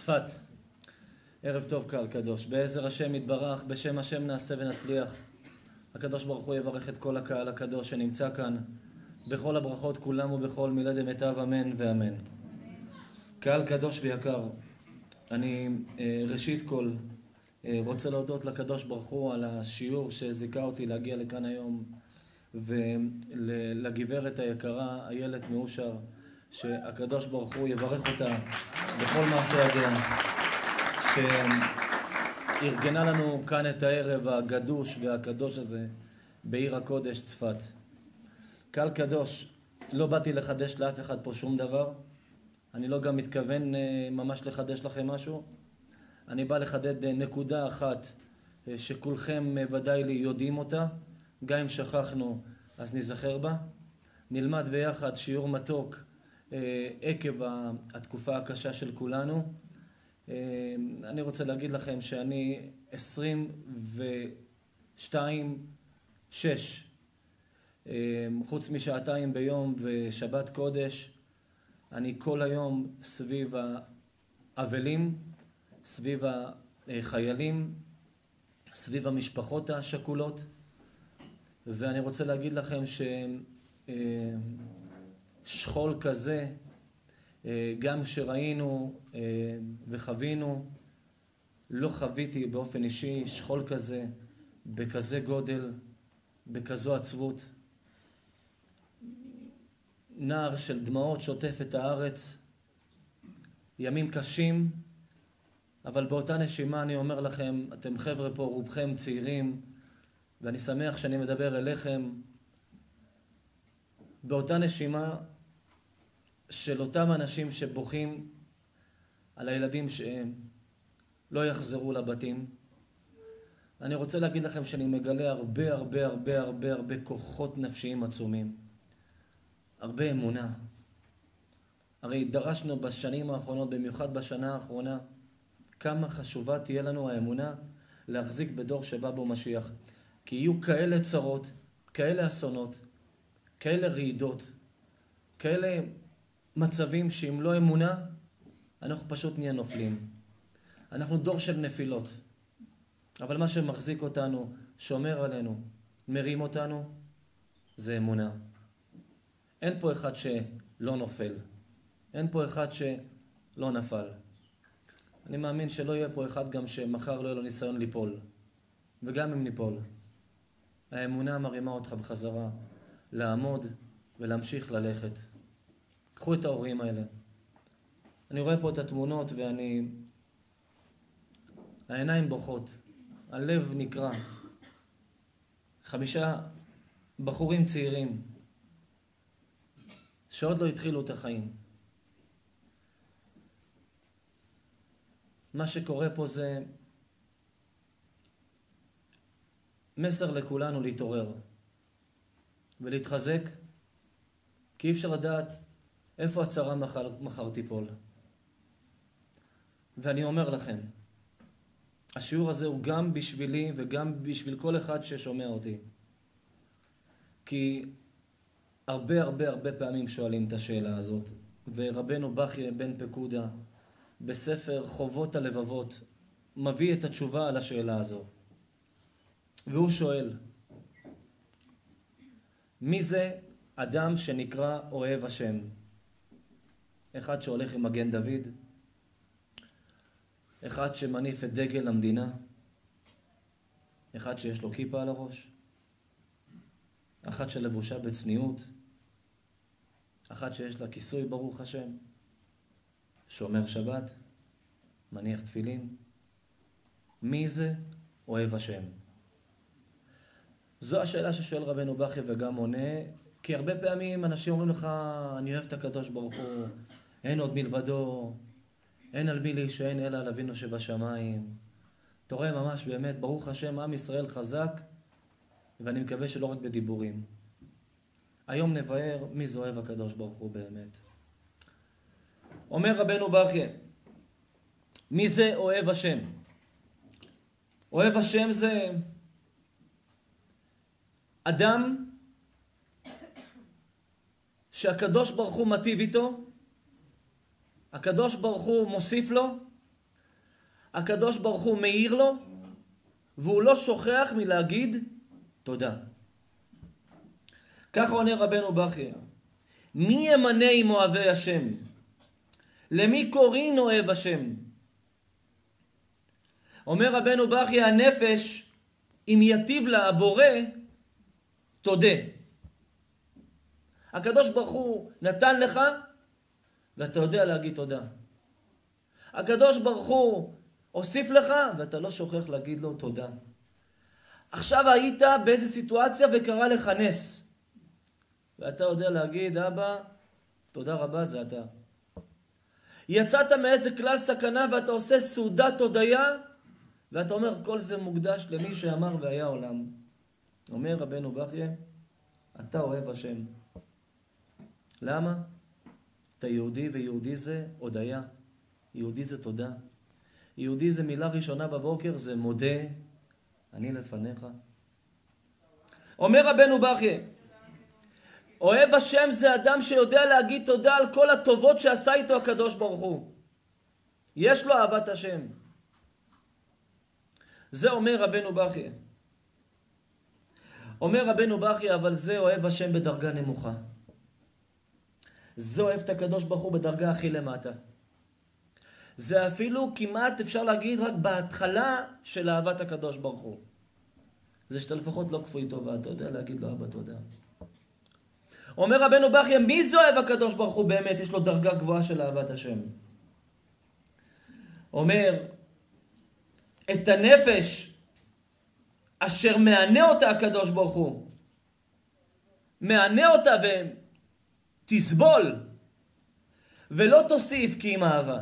צפת, ערב טוב קהל קדוש. בעזר השם יתברך, בשם השם נעשה ונצליח. הקדוש ברוך הוא יברך את כל הקהל הקדוש שנמצא כאן, בכל הברכות כולם ובכל מילה דמיטב, אמן ואמן. קהל קדוש ויקר, אני ראשית כל רוצה להודות לקדוש ברוך הוא על השיעור שזיכה אותי להגיע לכאן היום, ולגברת היקרה איילת מאושר, שהקדוש ברוך הוא יברך אותה בכל מעשה ידיה, שארגנה לנו כאן את הערב הגדוש והקדוש הזה בעיר הקודש צפת. קהל קדוש, לא באתי לחדש לאף אחד פה שום דבר, אני לא גם מתכוון ממש לחדש לכם משהו. אני בא לחדד נקודה אחת שכולכם ודאי לי יודעים אותה, גם אם שכחנו אז נזכר בה. נלמד ביחד שיעור מתוק עקב התקופה הקשה של כולנו. אני רוצה להגיד לכם שאני 22/6, חוץ משעתיים ביום ושבת קודש, אני כל היום סביב האבלים, סביב החיילים, סביב המשפחות השכולות. ואני רוצה להגיד לכם ששכול כזה, גם שראינו וחווינו, לא חוויתי באופן אישי שכול כזה, בכזה גודל, בכזו עצבות. נער של דמעות שוטף את הארץ, ימים קשים, אבל באותה נשימה אני אומר לכם, אתם חבר'ה פה, רובכם צעירים, ואני שמח שאני מדבר אליכם, באותה נשימה של אותם אנשים שבוכים על הילדים שהם לא יחזרו לבתים, אני רוצה להגיד לכם שאני מגלה הרבה כוחות נפשיים עצומים, הרבה אמונה. הרי דרשנו בשנים האחרונות, במיוחד בשנה האחרונה, כמה חשובה תהיה לנו האמונה להחזיק בדור שבא בו משיח. כי יהיו כאלה צרות, כאלה אסונות, כאלה רעידות, כאלה מצבים שאם לא אמונה, אנחנו פשוט נהיה נופלים. אנחנו דור של נפילות. אבל מה שמחזיק אותנו, שומר עלינו, מרים אותנו, זה אמונה. אין פה אחד שלא נופל. אין פה אחד שלא נפל. אני מאמין שלא יהיה פה אחד גם שמחר לא יהיה לו ניסיון ליפול. וגם אם ניפול, האמונה מרימה אותך בחזרה, לעמוד ולהמשיך ללכת. קחו את ההורים האלה. אני רואה פה את התמונות העיניים בוכות, הלב נקרע. 5 בחורים צעירים שעוד לא התחילו את החיים. מה שקורה פה זה מסר לכולנו להתעורר ולהתחזק, כי אי אפשר לדעת איפה הצרה מחר תיפול. ואני אומר לכם, השיעור הזה הוא גם בשבילי וגם בשביל כל אחד ששומע אותי. כי הרבה פעמים שואלים את השאלה הזאת, ורבנו בכי בן פקודה בספר חובות הלבבות מביא את התשובה על השאלה הזו. והוא שואל, מי זה אדם שנקרא אוהב השם? אחד שהולך עם מגן דוד, אחד שמניף את דגל המדינה, אחד שיש לו כיפה על הראש, אחד שלבושה בצניעות, אחד שיש לה כיסוי ברוך השם, שומר שבת, מניח תפילין. מי זה אוהב השם? זו השאלה ששואל רבנו בכי וגם עונה, כי הרבה פעמים אנשים אומרים לך, אני אוהב את הקדוש ברוך הוא, אין עוד מלבדו, אין על מי להישען אלא על אבינו שבשמיים. אתה רואה ממש באמת, ברוך השם, עם ישראל חזק, ואני מקווה שלא רק בדיבורים. היום נבהר מי זה אוהב הקדוש ברוך הוא באמת. אומר רבנו בכי, מי זה אוהב השם? אוהב השם זה אדם שהקדוש ברוך הוא מטיב איתו, הקדוש ברוך הוא מוסיף לו, הקדוש ברוך הוא מאיר לו, והוא לא שוכח מלהגיד תודה. ככה עונה רבנו בחייא, מי ימנה עם אוהבי השם? למי קוראים אוהב השם? אומר רבנו בחייא, הנפש, אם יטיב לה הבורא, תודה. הקדוש ברוך הוא נתן לך, ואתה יודע להגיד תודה. הקדוש ברוך הוא הוסיף לך, ואתה לא שוכח להגיד לו תודה. עכשיו היית באיזו סיטואציה וקרא לך נס, ואתה יודע להגיד, אבא, תודה רבה, זה אתה. יצאת מאיזה כלל סכנה ואתה עושה סעודת הודיה, ואתה אומר, כל זה מוקדש למי שאמר והיה עולם. אומר רבנו בחייא, אתה אוהב השם. למה? אתה יהודי, ויהודי זה הודיה. יהודי זה תודה. יהודי זה מילה ראשונה בבוקר, זה מודה, אני לפניך. אומר רבנו בחייא, אוהב השם זה אדם שיודע להגיד תודה על כל הטובות שעשה איתו הקדוש ברוך הוא. יש לו אהבת השם. זה אומר רבנו בחייא. אומר רבנו בחייא, אבל זה אוהב השם בדרגה נמוכה. זה אוהב את הקדוש ברוך הוא בדרגה הכי למטה. זה אפילו כמעט אפשר להגיד רק בהתחלה של אהבת הקדוש ברוך הוא. זה שאתה לפחות לא כפוי טובה, אתה יודע להגיד לו אבא תודה. אומר רבנו בחייא, מי זה אוהב הקדוש ברוך הוא באמת? יש לו דרגה גבוהה של אהבת השם. אומר, את הנפש אשר מענה אותה הקדוש ברוך הוא, מענה אותה ותסבול, ולא תוסיף כי עם אהבה.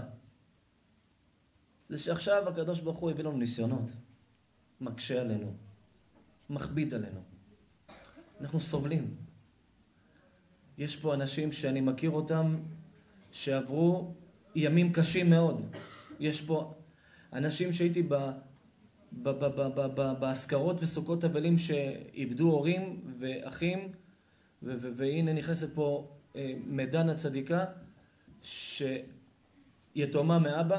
זה שעכשיו הקדוש ברוך הוא הביא לנו ניסיונות, מקשה עלינו, מכביד עלינו. אנחנו סובלים. יש פה אנשים שאני מכיר אותם שעברו ימים קשים מאוד. יש פה אנשים שהייתי בהזכרות וסוכות אבלים שאיבדו הורים ואחים, והנה נכנסת פה מדן הצדיקה שיתומה מאבא,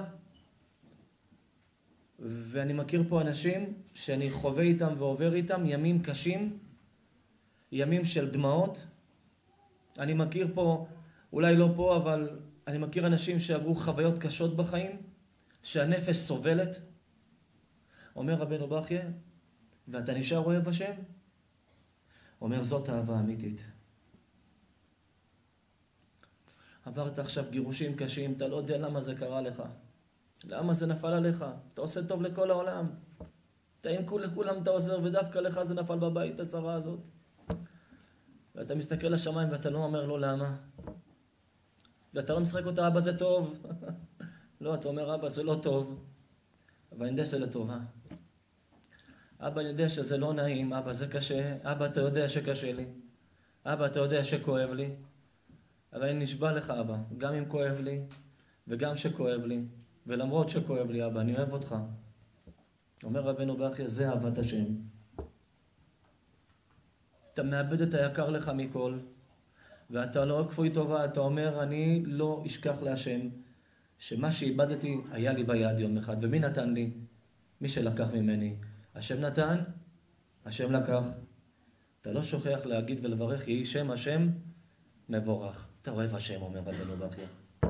ואני מכיר פה אנשים שאני חווה איתם ועובר איתם ימים קשים, ימים של דמעות. אני מכיר פה, אולי לא פה, אבל אני מכיר אנשים שעברו חוויות קשות בחיים, שהנפש סובלת. אומר רבנו בחייא, ואתה נשאר אוהב השם? אומר, זאת אהבה אמיתית. עברת עכשיו גירושים קשים, אתה לא יודע למה זה קרה לך. למה זה נפל עליך? אתה עושה טוב לכל העולם. אתה אם לכולם אתה עוזר, ודווקא לך זה נפל בבית, הצרה הזאת. ואתה מסתכל לשמיים ואתה לא אומר לו למה. ואתה לא משחק אותה, אבא זה טוב. לא, אתה אומר, אבא זה לא טוב. אבל אני יודע שזה לטובה. אבא, אני יודע שזה לא נעים, אבא זה קשה. אבא, אתה יודע שקשה לי. אבא, אתה יודע שכואב לי. אבל אני נשבע לך, אבא, גם אם כואב לי, וגם שכואב לי, ולמרות שכואב לי, אבא, אני אוהב אותך. אומר רבנו בחייא, זה אהבת השם. אתה מאבד את היקר לך מכל, ואתה לא כפוי טובה, אתה אומר, אני לא אשכח להשם, שמה שאיבדתי היה לי ביד יום אחד, ומי נתן לי? מי שלקח ממני. השם נתן, השם לקח. אתה לא שוכח להגיד ולברך, יהי שם השם מבורך. אתה אוהב השם, אומר רבנו בחייא.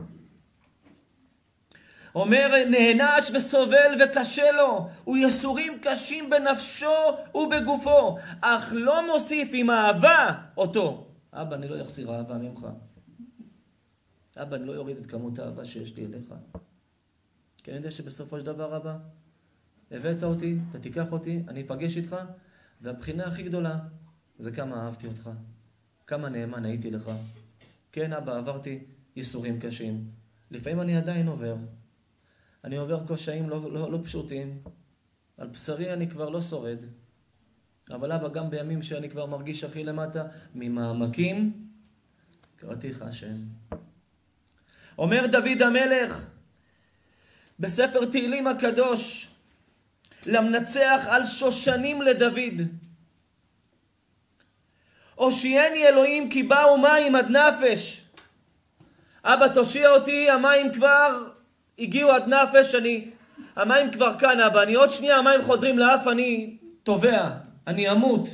אומר, נענש וסובל וקשה לו, ויסורים קשים בנפשו ובגופו, אך לא מוסיף עם אהבה אותו. אבא, אני לא יחסיר אהבה ממך. אבא, אני לא יוריד את כמות האהבה שיש לי אליך. כי אני יודע שבסופו של דבר, אבא, הבאת אותי, אתה תיקח אותי, אני אפגש איתך, והבחינה הכי גדולה זה כמה אהבתי אותך, כמה נאמן הייתי לך. כן, אבא, עברתי ייסורים קשים. לפעמים אני עדיין עובר. אני עובר קשיים לא פשוטים. על בשרי אני כבר לא שורד. אבל אבא, גם בימים שאני כבר מרגיש הכי למטה, ממעמקים, קראתיך השם. אומר דוד המלך, בספר תהילים הקדוש, למנצח על שושנים לדוד. הושיעני אלוהים כי באו מים עד נפש. אבא, תושיע אותי, המים כבר הגיעו עד נפש, אני המים כבר כאן, אבא. אני עוד שנייה, המים חודרים לאף, אני טובע. אני אמות.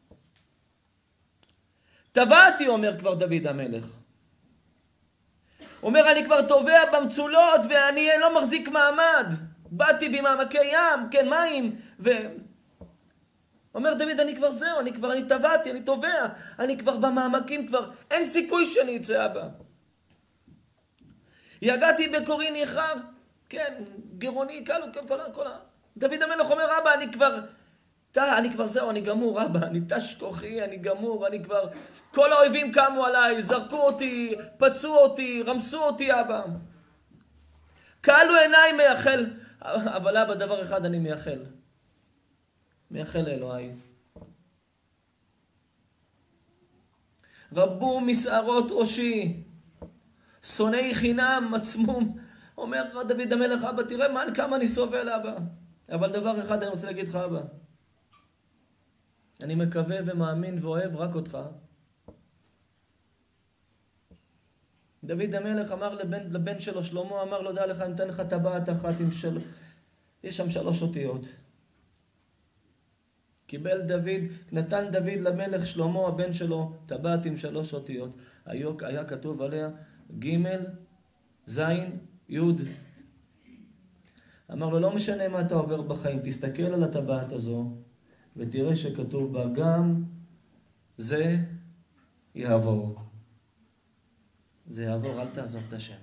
טבעתי, אומר כבר דוד המלך. אומר, אני כבר טובע במצולות, ואני לא מחזיק מעמד. באתי במעמקי ים, כן, מים, אומר דוד, אני כבר זהו, אני טבעתי, אני טובע, אני כבר במעמקים, כבר אין סיכוי שאני אצא, אבא. יגעתי בקורי ניחר, כן, גרוני, כל דוד המלך אומר, אבא, אני כבר זהו, אני גמור, אבא, אני תש כוחי, אני גמור, אני כבר, כל האויבים קמו עליי, זרקו אותי, פצעו אותי, רמסו אותי, אבא. קהלו עיניי מייחל, אבל אבא, דבר אחד אני מייחל. מייחל לאלוהי. רבו משערות ראשי, שונאי חינם, מצמום. אומר דוד המלך, אבא, תראה כמה אני סובל, אבא. אבל דבר אחד אני רוצה להגיד לך, אבא. אני מקווה ומאמין ואוהב רק אותך. דוד המלך אמר לבן שלו, שלמה, אמר לו, דע לך, אני אתן לך טבעת אחת עם יש שם 3 אותיות. נתן דוד למלך שלמה, הבן שלו, טבעת עם 3 אותיות. היה כתוב עליה ג' ז' י'. אמר לו, לא משנה מה אתה עובר בחיים, תסתכל על הטבעת הזו, ותראה שכתוב בה גם זה יעבור. זה יעבור, אל תעזוב את השם.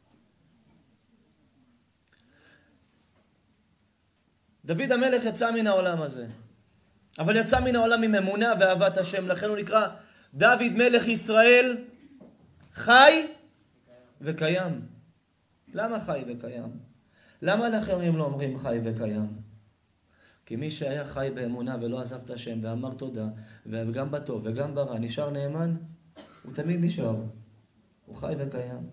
דוד המלך יצא מן העולם הזה. אבל יצא מן העולם עם אמונה ואהבת השם. לכן הוא נקרא דוד מלך ישראל חי וקיים. למה חי וקיים? למה לאחרים לא אומרים חי וקיים? כי מי שהיה חי באמונה ולא עזב את השם ואמר תודה, וגם בטוב וגם ברע נשאר נאמן, הוא תמיד נשאר. הוא חי וקיים.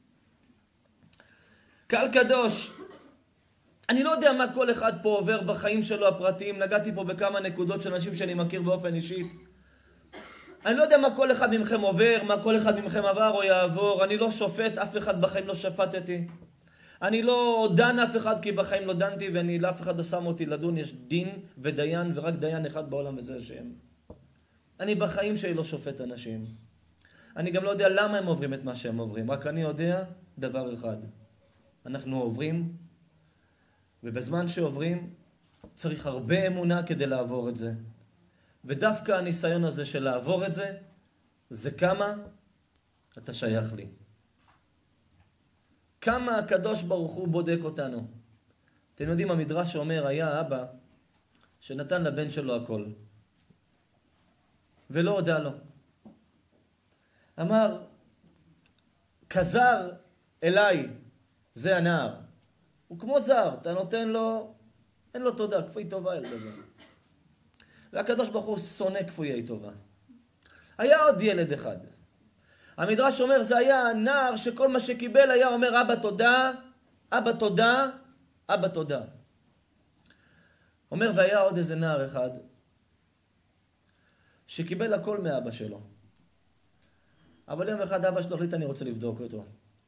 קהל קדוש, אני לא יודע מה כל אחד פה עובר בחיים שלו הפרטיים. נגעתי פה בכמה נקודות של אנשים שאני מכיר באופן אישית. אני לא יודע מה כל אחד מכם עובר, מה כל אחד מכם עבר או יעבור. אני לא שופט, אף אחד בחיים לא שפטתי. אני לא דן אף אחד כי בחיים לא דנתי, ואני לאף אחד לא שם אותי לדון. יש דין ודיין, ורק דיין אחד בעולם וזה השם. אני בחיים שלי לא שופט אנשים. אני גם לא יודע למה הם עוברים את מה שהם עוברים. רק אני יודע דבר אחד. אנחנו עוברים, ובזמן שעוברים צריך הרבה אמונה כדי לעבור את זה. ודווקא הניסיון הזה של לעבור את זה, זה כמה אתה שייך לי. כמה הקדוש ברוך הוא בודק אותנו. אתם יודעים, המדרש אומר, היה אבא שנתן לבן שלו הכל. ולא הודע לו. אמר, כזר אליי, זה הנער. הוא כמו זר, אתה נותן לו, אין לו תודה, כפוי טובה ילד הזה. והקדוש ברוך הוא שונא כפויי טובה. היה עוד ילד אחד. המדרש אומר, זה היה נער שכל מה שקיבל היה אומר, אבא תודה, אבא תודה, אבא תודה. אומר, והיה עוד איזה נער אחד, שקיבל הכל מאבא שלו. אבל יום אחד אבא שלו החליט, אני רוצה לבדוק אותו.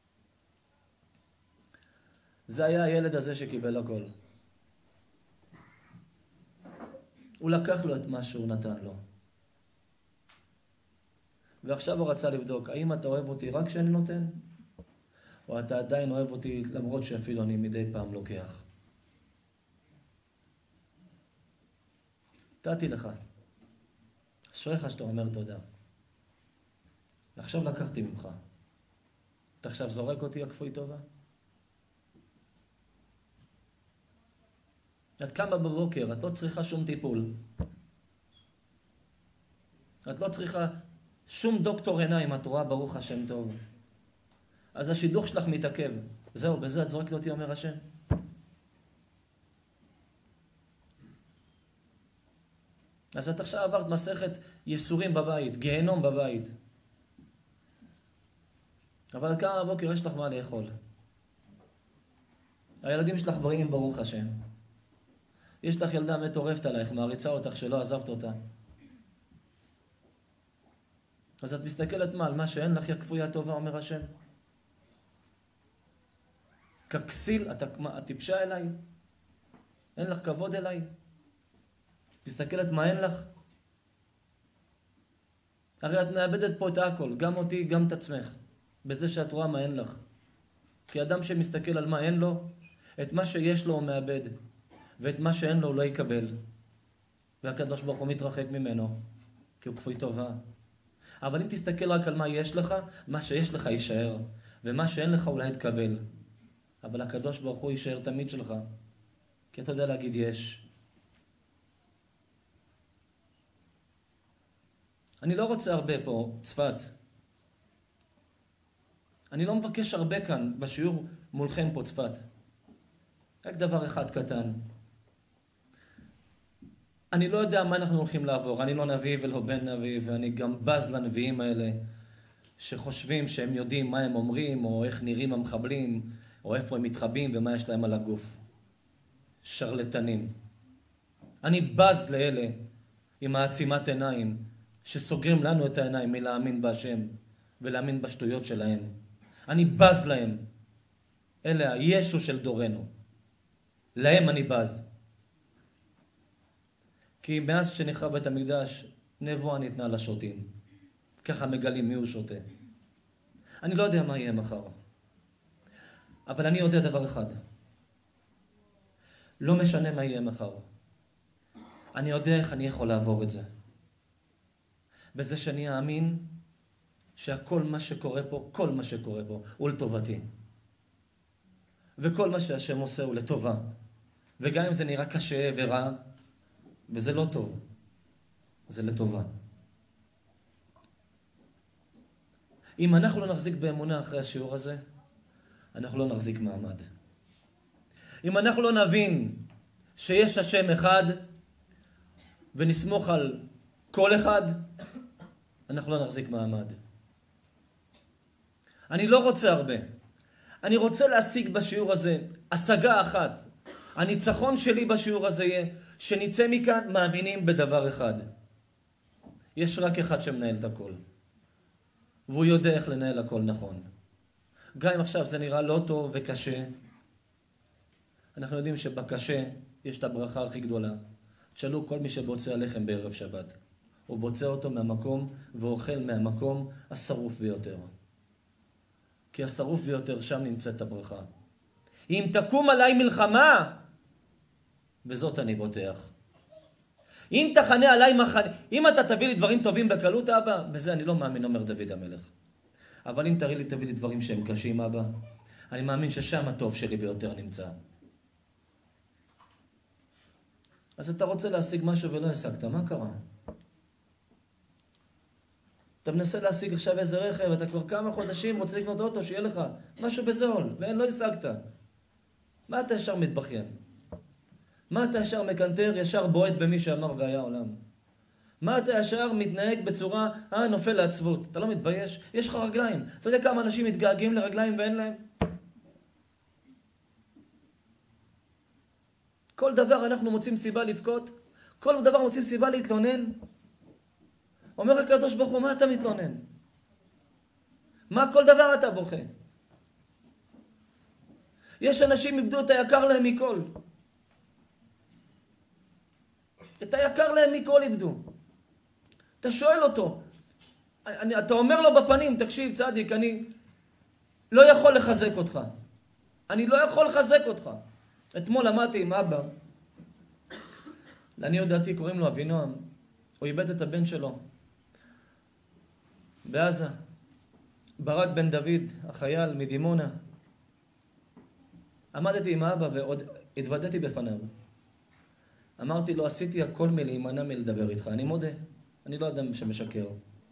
זה היה הילד הזה שקיבל הכל. הוא לקח לו את מה שהוא נתן לו. ועכשיו הוא רצה לבדוק, האם אתה אוהב אותי רק כשאני נותן? או אתה עדיין אוהב אותי למרות שאפילו אני מדי פעם לוקח? נתתי לך. אשריך שאתה אומר תודה. עכשיו לקחתי ממך. אתה עכשיו זורק אותי הכפוי טובה? את קמה בבוקר, את לא צריכה שום טיפול. את לא צריכה שום דוקטור עיניים, את רואה ברוך השם טוב. אז השידוך שלך מתעכב. זהו, בזה את זורקת אותי, אומר השם. אז את עכשיו עברת מסכת ייסורים בבית, גיהנום בבית. אבל את קמה בבוקר, יש לך מה לאכול. הילדים שלך בריאים ברוך השם. יש לך ילדה מטורפת עלייך, מעריצה אותך שלא עזבת אותה. אז את מסתכלת מה? על מה שאין לך יא כפויה טובה, אומר השם. ככסיל, את טיפשה אליי? אין לך כבוד אליי? תסתכלת מה אין לך? הרי את מאבדת פה את הכל, גם אותי, גם את עצמך, בזה שאת רואה מה אין לך. כי אדם שמסתכל על מה אין לו, את מה שיש לו הוא מאבד, ואת מה שאין לו הוא לא יקבל. והקדוש ברוך הוא מתרחק ממנו, כי הוא כפוי טובה. אבל אם תסתכל רק על מה יש לך, מה שיש לך יישאר, ומה שאין לך אולי יתקבל. אבל הקדוש ברוך הוא יישאר תמיד שלך, כי אתה יודע להגיד יש. אני לא רוצה הרבה פה, צפת. אני לא מבקש הרבה כאן בשיעור מולכם פה, צפת. רק דבר אחד קטן. אני לא יודע מה אנחנו הולכים לעבור. אני לא נביא ולא בן נביא, ואני גם בז לנביאים האלה, שחושבים שהם יודעים מה הם אומרים, או איך נראים המחבלים, או איפה הם מתחבאים ומה יש להם על הגוף. שרלטנים. אני בז לאלה עם העצימת עיניים, שסוגרים לנו את העיניים מלהאמין בהשם, ולהאמין בשטויות שלהם. אני בז להם. אלה הישו של דורנו. להם אני בז. כי מאז שנחרב בית המקדש, נבואה ניתנה לשוטים. ככה מגלים מי הוא שוטה. אני לא יודע מה יהיה מחר. אבל אני יודע דבר אחד. לא משנה מה יהיה מחר. אני יודע איך אני יכול לעבור את זה. בזה שאני אאמין שהכל מה שקורה פה, כל מה שקורה פה, הוא לטובתי. וכל מה שהשם עושה הוא לטובה. וגם אם זה נראה קשה ורע, וזה לא טוב, זה לטובה. אם אנחנו לא נחזיק באמונה אחרי השיעור הזה, אנחנו לא נחזיק מעמד. אם אנחנו לא נבין שיש השם אחד, ונסמוך על כל אחד, אנחנו לא נחזיק מעמד. אני לא רוצה הרבה. אני רוצה להשיג בשיעור הזה השגה אחת. הניצחון שלי בשיעור הזה יהיה שנצא מכאן מאמינים בדבר אחד. יש רק אחד שמנהל את הכל. והוא יודע איך לנהל הכל נכון. גם אם עכשיו זה נראה לא טוב וקשה, אנחנו יודעים שבקשה יש את הברכה הכי גדולה. תשאלו כל מי שבוצע לחם בערב שבת. הוא בוצע אותו מהמקום ואוכל מהמקום השרוף ביותר. כי השרוף ביותר שם נמצאת הברכה. אם תקום עליי מלחמה, בזאת אני בוטח. אם תחנה עליי מחנה, אם אתה תביא לי דברים טובים בקלות, אבא, בזה אני לא מאמין, אומר דוד המלך. אבל אם תביא לי דברים שהם קשים, אבא, אני מאמין ששם הטוב שלי ביותר נמצא. אז אתה רוצה להשיג משהו ולא השגת, מה קרה? אתה מנסה להשיג עכשיו איזה רכב, אתה כבר כמה חודשים רוצה לקנות אוטו, שיהיה לך משהו בזול, ואין, לא השגת. מה אתה ישר מתבכיין? מה אתה ישר מקנטר, ישר בועט במי שאמר והיה עולם? מה אתה ישר מתנהג בצורה, נופל לעצבות? אתה לא מתבייש? יש לך רגליים. אתה יודע כמה אנשים מתגעגעים לרגליים ואין להם? כל דבר אנחנו מוצאים סיבה לבכות, כל דבר מוצאים סיבה להתלונן. אומר הקדוש ברוך הוא, מה אתה מתלונן? מה כל דבר אתה בוכה? יש אנשים איבדו את היקר להם מכל. את היקר להם מכל איבדו. אתה שואל אותו, אתה אומר לו בפנים, תקשיב צדיק, אני לא יכול לחזק אותך. אני לא יכול לחזק אותך. אתמול למדתי עם אבא, לעניות דעתי קוראים לו אבינועם, הוא איבד את הבן שלו בעזה, ברק בן דוד, החייל מדימונה. עמדתי עם אבא ועוד התוודעתי בפניו. אמרתי לו, עשיתי הכל מלהימנע מלדבר איתך, אני מודה, אני לא אדם שמשקר.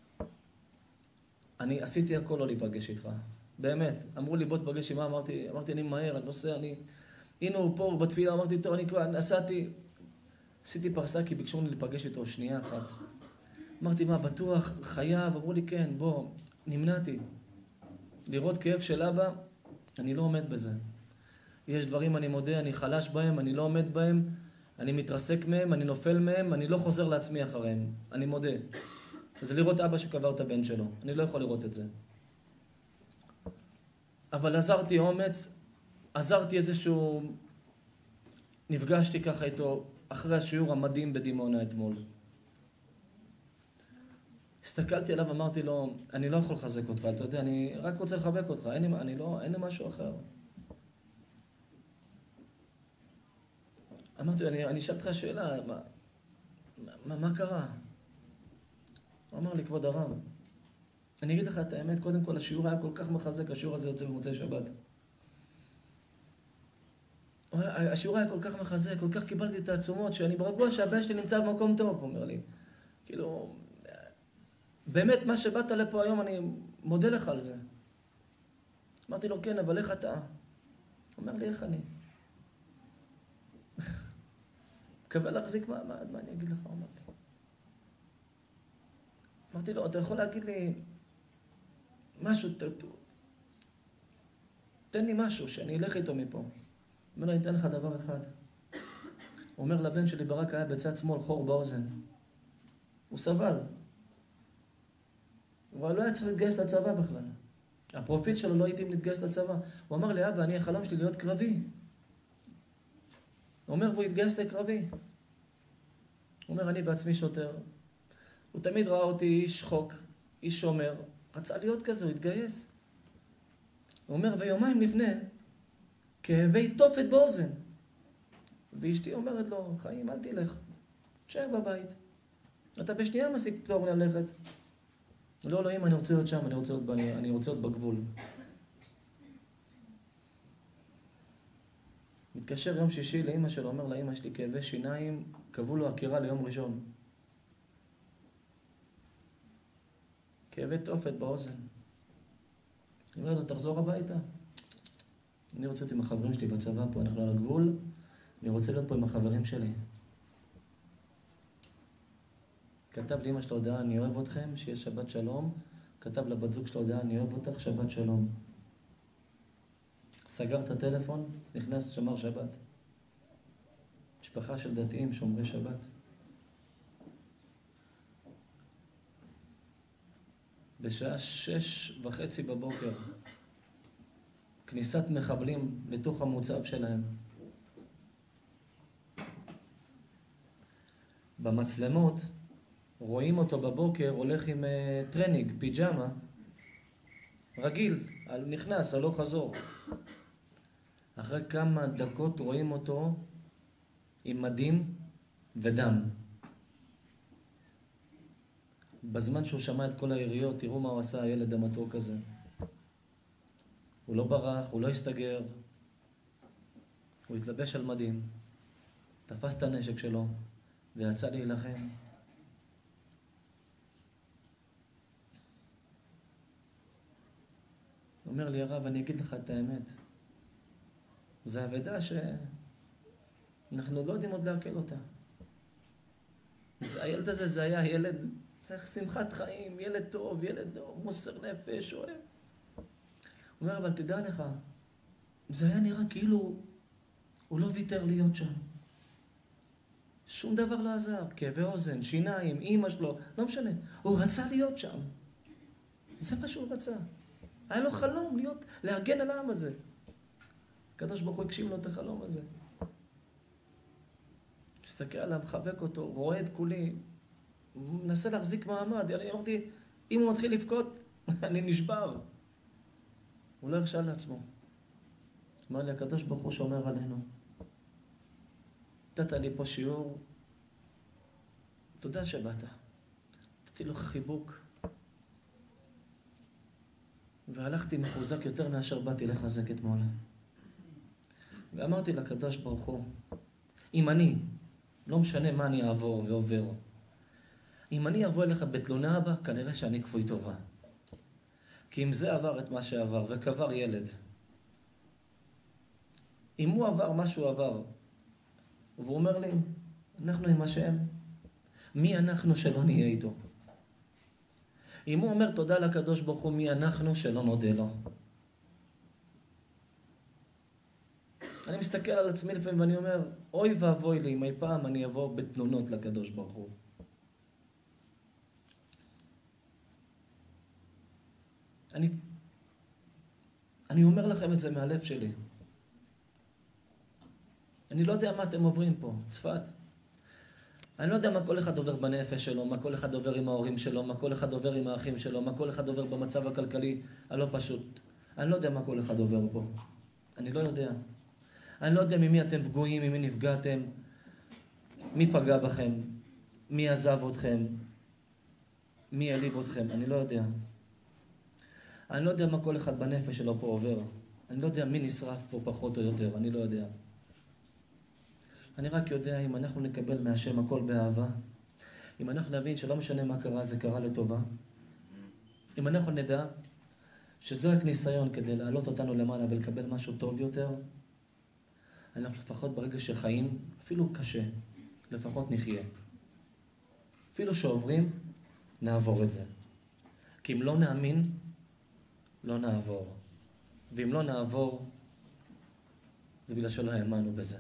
אני עשיתי הכל לא להיפגש איתך, באמת. אמרו לי בוא תפגש עם מה, אמרתי אני מהר, אני נוסע, הנה הוא פה בתפילה, אמרתי טוב, אני כבר עשיתי פרסה כי ביקשו לי להיפגש איתו שנייה אחת. אמרתי מה, בטוח, חייב? אמרו לי כן, בוא, נמנעתי. לראות כאב של אבא, אני לא עומד בזה. יש דברים אני מודה, אני חלש בהם, אני לא עומד בהם, אני מתרסק מהם, אני נופל מהם, אני לא חוזר לעצמי אחריהם. אני מודה. זה לראות אבא שקבר את הבן שלו. אני לא יכול לראות את זה. אבל עזרתי אומץ, עזרתי איזשהו, נפגשתי ככה איתו אחרי השיעור המדהים בדימונה אתמול. הסתכלתי עליו, אמרתי לו, אני לא יכול לחזק אותך, אתה יודע, אני רק רוצה לחבק אותך, אין לי משהו אחר. אמרתי לו, אני אשאל אותך שאלה, מה קרה? הוא אמר לי, כבוד הרב, אני אגיד לך את האמת, קודם כל השיעור היה כל כך מחזק, השיעור הזה יוצא במוצאי שבת. השיעור היה כל כך מחזק, כל כך קיבלתי את העצומות, שאני ברגוע שהבן שלי נמצא במקום טוב, הוא אומר לי. כאילו, באמת מה שבאת לפה היום, אני מודה לך על זה. אמרתי לו, כן, אבל איך אתה? הוא אומר לי, איך אני? מקווה להחזיק מעמד, מה אני אגיד לך? הוא אומר לי. אמרתי לו, אתה יכול להגיד לי משהו, תן לי משהו שאני אלך איתו מפה. הוא אומר לו, אני אתן לך דבר אחד. הוא אומר, לבן שלי ברק היה בצד שמאל חור באוזן. הוא סבל. אבל לא היה צריך להתגייס לצבא בכלל. הפרופיל שלו לא הייתי להתגייס לצבא. הוא אמר לי, אבא, החלום שלי להיות קרבי. הוא אומר, והוא התגייס לקרבי. הוא אומר, אני בעצמי שוטר. הוא תמיד ראה אותי איש חוק, איש שומר. רצה להיות כזה, הוא התגייס. הוא אומר, ויומיים לפני, כאבי תופת באוזן. ואשתי אומרת לו, חיים, אל תלך. תשאר בבית. אתה בשנייה משיג פתור ללכת. לא, לא, אמא, אני רוצה להיות שם, אני רוצה להיות בגבול. מתקשר יום שישי לאמא שלו, אומר לאמא שלי, כאבי שיניים, קבעו לו עקירה ליום ראשון. כאבי תופת באוזן. אני אומר לו, תחזור הביתה. אני רוצה להיות עם החברים שלי בצבא פה, אנחנו על הגבול, אני רוצה להיות פה עם החברים שלי. כתב לאמא שלו הודעה, אני אוהב אתכם, שיהיה שבת שלום. כתב לבת זוג שלו הודעה, אני אוהב אותך, שבת שלום. סגר את הטלפון, נכנס, שמר שבת. משפחה של דתיים, שומרי שבת. בשעה 6:30 בבוקר, כניסת מחבלים לתוך המוצב שלהם. במצלמות רואים אותו בבוקר, הולך עם טרנינג, פיג'מה, רגיל, נכנס, הלוך חזור. אחרי כמה דקות רואים אותו עם מדים ודם. בזמן שהוא שמע את כל היריות, תראו מה הוא עשה, הילד המתוק הזה. הוא לא ברח, הוא לא הסתגר. הוא התלבש על מדים, תפס את הנשק שלו ויצא להילחם. הוא אומר לי, הרב, אני אגיד לך את האמת. זו עבודה שאנחנו לא יודעים עוד להקל אותה. הילד הזה, זה היה ילד, צריך שמחת חיים, ילד טוב, ילד מוסר נפש, אוהב. הוא אומר, אבל תדע לך, זה היה נראה כאילו הוא לא ויתר להיות שם. שום דבר לא עזר, כאבי אוזן, שיניים, אמא שלו, לא משנה. הוא רצה להיות שם. זה מה שהוא רצה. היה לו חלום להגן על העם הזה. הקדוש ברוך הוא הגשים לו את החלום הזה. מסתכל עליו, מחבק אותו, רואה את כולי, מנסה להחזיק מעמד. אני אמרתי, אם הוא מתחיל לבכות, אני נשבר. הוא לא הרשה לעצמו. אמר לי, הקדוש ברוך הוא שומר עלינו. נתת לי פה שיעור, תודה שבאת. נתתי לו חיבוק. והלכתי מחוזק יותר מאשר באתי לחזק אתמול. ואמרתי לקדוש ברוך הוא, אם אני, לא משנה מה אני אעבור ועובר, אם אני אבוא אליך בתלונה הבאה, כנראה שאני כפוי טובה. כי אם זה עבר את מה שעבר, וקבר ילד, אם הוא עבר מה שהוא עבר, והוא אומר לי, אנחנו עם השם, מי אנחנו שלא נהיה איתו? אם הוא אומר תודה לקדוש ברוך הוא, מי אנחנו שלא נודה לו? אני מסתכל על עצמי לפעמים ואני אומר, אוי ואבוי לי, אם אי פעם אני אבוא בתלונות לקדוש ברוך הוא. אני אומר לכם את זה מהלב שלי. אני לא יודע מה אתם עוברים פה, צפת. אני לא יודע מה כל אחד עובר בנפש שלו, מה כל אחד עובר עם ההורים שלו, מה כל אחד עובר עם האחים שלו, מה כל אחד עובר במצב הכלכלי הלא פשוט. אני לא יודע מה כל אחד עובר פה. אני לא יודע. אני לא יודע ממי אתם פגועים, ממי נפגעתם, מי פגע בכם, מי עזב אתכם, מי העליב אתכם, אני לא יודע. אני לא יודע מה כל אחד בנפש שלו פה עובר. אני לא יודע מי נשרף פה פחות או יותר, אני לא יודע. אני רק יודע אם אנחנו נקבל מהשם הכל באהבה, אם אנחנו נבין שלא משנה מה קרה, זה קרה לטובה, אם אנחנו נדע שזה רק ניסיון כדי להעלות אותנו למעלה ולקבל משהו טוב יותר, אנחנו לפחות ברגע שחיים, אפילו קשה, לפחות נחיה. אפילו שעוברים, נעבור את זה. כי אם לא נאמין, לא נעבור. ואם לא נעבור, זה בגלל שלא האמנו בזה.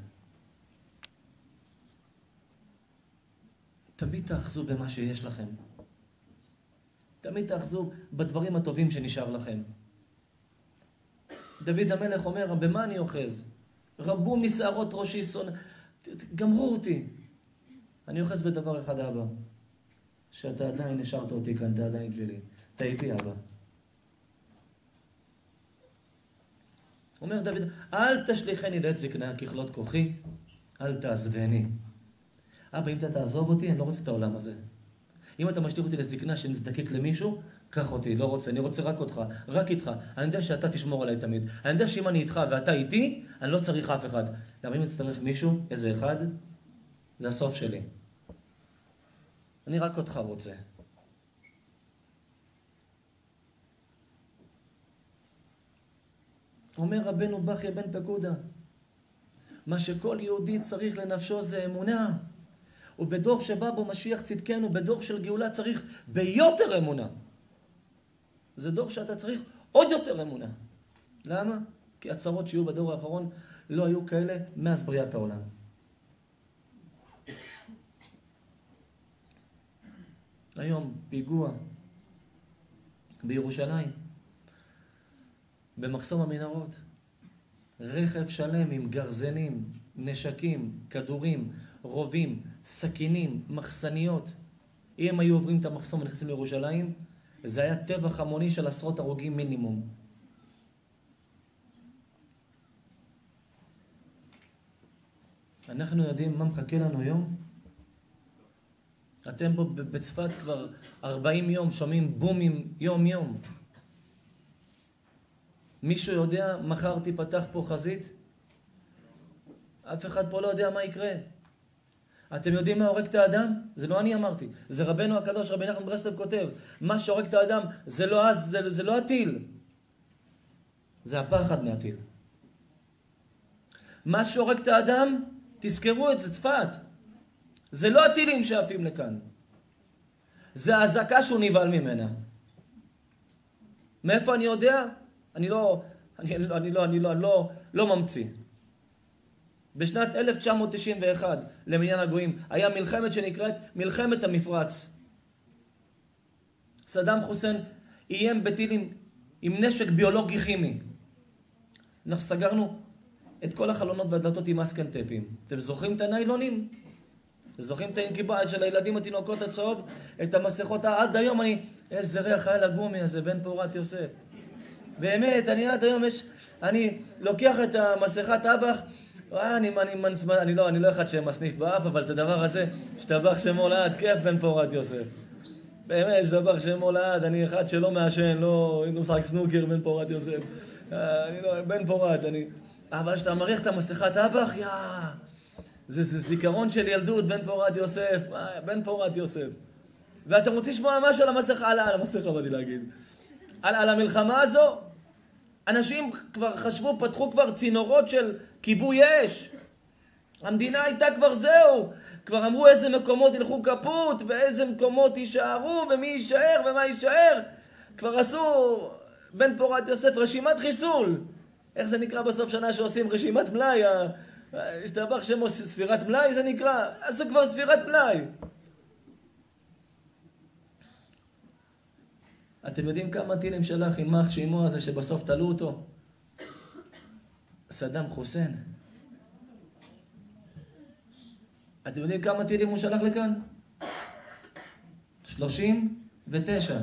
תמיד תאחזו במה שיש לכם. תמיד תאחזו בדברים הטובים שנשאר לכם. דוד המלך אומר, במה אני אוחז? רבו משערות ראשי שונא. גמרו אותי. אני אוחז בדבר אחד, אבא. שאתה עדיין נשארת אותי כאן, אתה עדיין שלי. אתה איתי, אבא. אומר דוד, אל תשליחני לעת זקנה ככלות כוחי, אל תעזבני. אבא, אם אתה תעזוב אותי, אני לא רוצה את העולם הזה. אם אתה משליך אותי לזקנה שנזדקק למישהו, קח אותי, לא רוצה, אני רוצה רק אותך, רק איתך. אני יודע שאתה תשמור עליי תמיד. אני יודע שאם אני איתך ואתה איתי, אני לא צריך אף אחד. למה אם אצטרך מישהו, איזה אחד, זה הסוף שלי. אני רק אותך רוצה. אומר רבנו בכיה בן פקודה, מה שכל יהודי צריך לנפשו זה אמונה. ובדור שבא בו משיח צדקנו, בדור של גאולה צריך ביותר אמונה. זה דור שאתה צריך עוד יותר אמונה. למה? כי הצרות שיהיו בדור האחרון לא היו כאלה מאז בריאת העולם. היום פיגוע בירושלים, במחסום המנהרות, רכב שלם עם גרזנים, נשקים, כדורים, רובים, סכינים, מחסניות. אם הם היו עוברים את המחסום ונכנסים לירושלים, זה היה טבח המוני של עשרות הרוגים מינימום. אנחנו יודעים מה מחכה לנו היום? אתם פה בצפת כבר 40 יום שומעים בומים יום יום. מישהו יודע, מחר תיפתח פה חזית? אף אחד פה לא יודע מה יקרה. אתם יודעים מה הורג את האדם? זה לא אני אמרתי. זה רבנו הקדוש, רבי נחמן מברסלב כותב. מה שהורג את האדם זה לא הטיל. זה הפחד מהטיל. מה שהורג את האדם, תזכרו את זה, צפת. זה לא הטילים שעפים לכאן. זה ההזקה שהוא נבהל ממנה. מאיפה אני יודע? אני לא ממציא. בשנת 1991 למניין הגויים היה מלחמת שנקראת מלחמת המפרץ. סדאם חוסיין איים בטילים עם נשק ביולוגי כימי. אנחנו סגרנו את כל החלונות והדלתות עם מסקנטפים. אתם זוכרים את הניילונים? זוכרים את האינקיבה של הילדים התינוקות הצהוב? את המסכות עד היום איזה ריח היה לגומי הזה, בן פורת יוסף. באמת, עד היום אני לוקח את המסכת אב"ח, אני לא אחד שמסניף באף, אבל את הדבר הזה, שטבח שמו לעד, כיף בן פורת יוסף. באמת, שטבח שמו לעד, אני אחד שלא מעשן, לא משחק סנוקר בן פורת יוסף. בן פורת, אבל שאתה מריח את המסכת אב"ח, זה זיכרון של ילדות, בן פורת יוסף, בן פורת יוסף. ואתם רוצים לשמוע משהו על המסכה, על המסכה, באתי להגיד. על המלחמה הזו, אנשים כבר חשבו, פתחו כבר צינורות של כיבוי אש. המדינה הייתה כבר זהו. כבר אמרו איזה מקומות ילכו כפות, ואיזה מקומות יישארו, ומי יישאר, ומה יישאר. כבר עשו, בן פורת יוסף, רשימת חיסול. איך זה נקרא בסוף שנה שעושים רשימת מלאי? השתבח שמו ספירת מלאי זה נקרא. עשו כבר ספירת מלאי. אתם יודעים כמה טילים שלח עם מח שימו הזה שבסוף תלו אותו? סדאם חוסיין. אתם יודעים כמה טילים הוא שלח לכאן? 39.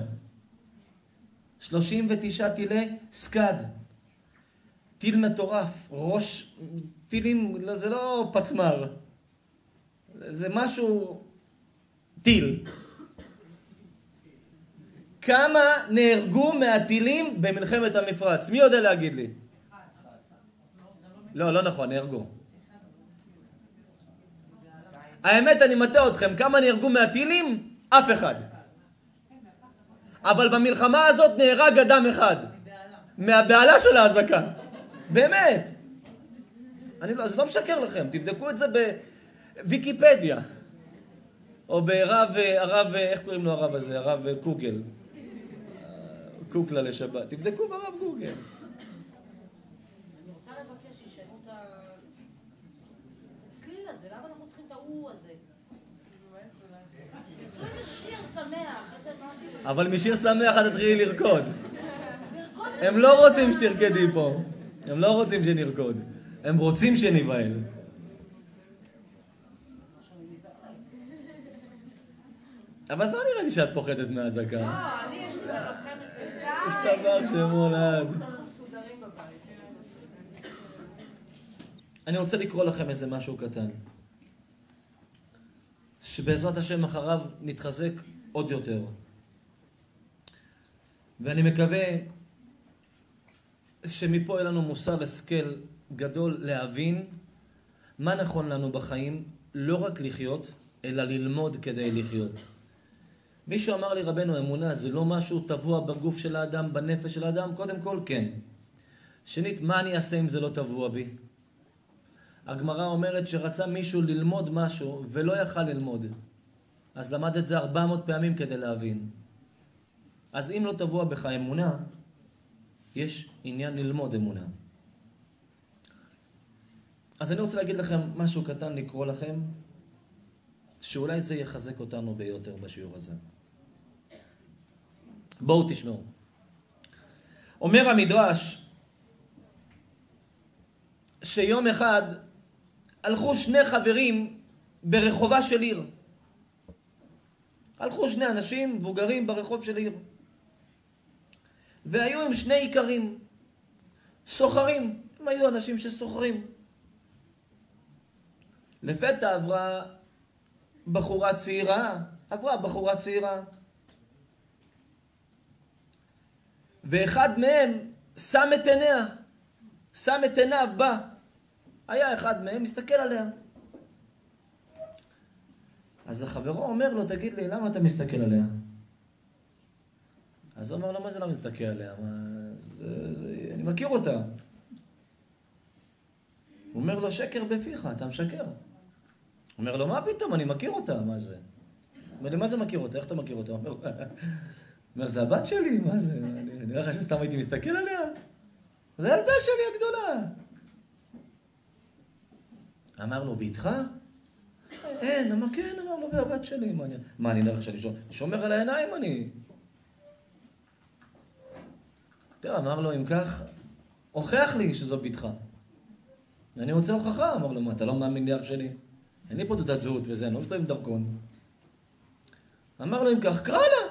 39 טילי סקד. טיל מטורף, ראש, טילים, זה לא פצמר. זה משהו, טיל. כמה נהרגו מהטילים במלחמת המפרץ? מי יודע להגיד לי? לא נכון, נהרגו. האמת, אני מטעה אתכם, כמה נהרגו מהטילים? אף אחד. אבל במלחמה הזאת נהרג אדם אחד. מהבעלה של ההזקה. באמת. אז לא משקר לכם, תבדקו את זה בוויקיפדיה. או הרב, איך קוראים לו הרב הזה? הרב קוגל. קוקלה לשבת. תבדקו ברב גוגל. אני רוצה לבקש שישנו את הצליל הזה, למה אנחנו צריכים את ההוא הזה? עשו איזה שיר שמח, איזה משהו. אבל משיר שמח את תתחילי לרקוד. הם לא רוצים שתרקדי פה. הם לא רוצים שנרקוד. הם רוצים שנבהל. אבל לא נראה לי שאת פוחדת מהזקה. לא, אני יש לי לוחמת לזה. יש טבח שמולד. אנחנו מסודרים בבית. אני רוצה לקרוא לכם איזה משהו קטן. שבעזרת השם אחריו נתחזק עוד יותר. ואני מקווה שמפה יהיה לנו מוסר השכל גדול להבין מה נכון לנו בחיים, לא רק לחיות, אלא ללמוד כדי לחיות. מישהו אמר לי, רבנו, אמונה זה לא משהו טבוע בגוף של האדם, בנפש של האדם? קודם כל, כן. שנית, מה אני אעשה אם זה לא טבוע בי? הגמרא אומרת שרצה מישהו ללמוד משהו ולא יכל ללמוד. אז למד את זה 400 פעמים כדי להבין. אז אם לא טבוע בך אמונה, יש עניין ללמוד אמונה. אז אני רוצה להגיד לכם משהו קטן, לקרוא לכם, שאולי זה יחזק אותנו ביותר בשיעור הזה. בואו תשמעו. אומר המדרש, שיום אחד הלכו שני חברים ברחובה של עיר. הלכו שני אנשים מבוגרים ברחוב של עיר. והיו הם שני עיקרים, סוחרים. הם היו אנשים שסוחרים. לפתע עברה בחורה צעירה. ואחד מהם שם את עיניו בה. היה אחד מהם מסתכל עליה. אז החברו אומר לו, תגיד לי, למה אתה מסתכל עליה? אז הוא אומר לו, מה זה לא מסתכל עליה? אני מכיר אותה. הוא אומר לו, שקר בפיך, אתה משקר. הוא אומר לו, מה פתאום? אני מכיר אותה, מה זה? הוא אומר לי, מה זה מכיר אותה? איך אתה מכיר אותה? הוא אומר, זה הבת שלי, מה זה? אני נראה לך שסתם הייתי מסתכל עליה? זה הילדה שלי הגדולה. אמר לו, ביתך? אין, אמר, כן, אמר לו, והבת שלי. מה, אני נראה לך שאני שומר על העיניים, אני? תראה, אמר לו, אם כך, הוכח לי שזו ביתך. אני רוצה הוכחה, אמר לו, מה, אתה לא מאמין לי אח שלי? אין לי פה תעודת זהות וזה, אני לא מסתובב עם דרכון. אמר לו, אם כך, קרא לה.